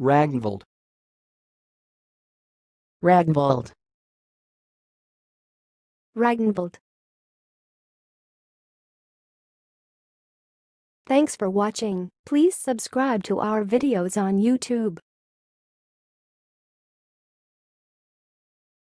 ragnvald, ragnvald, ragnvald. Thanks for watching. Please subscribe to our videos on YouTube.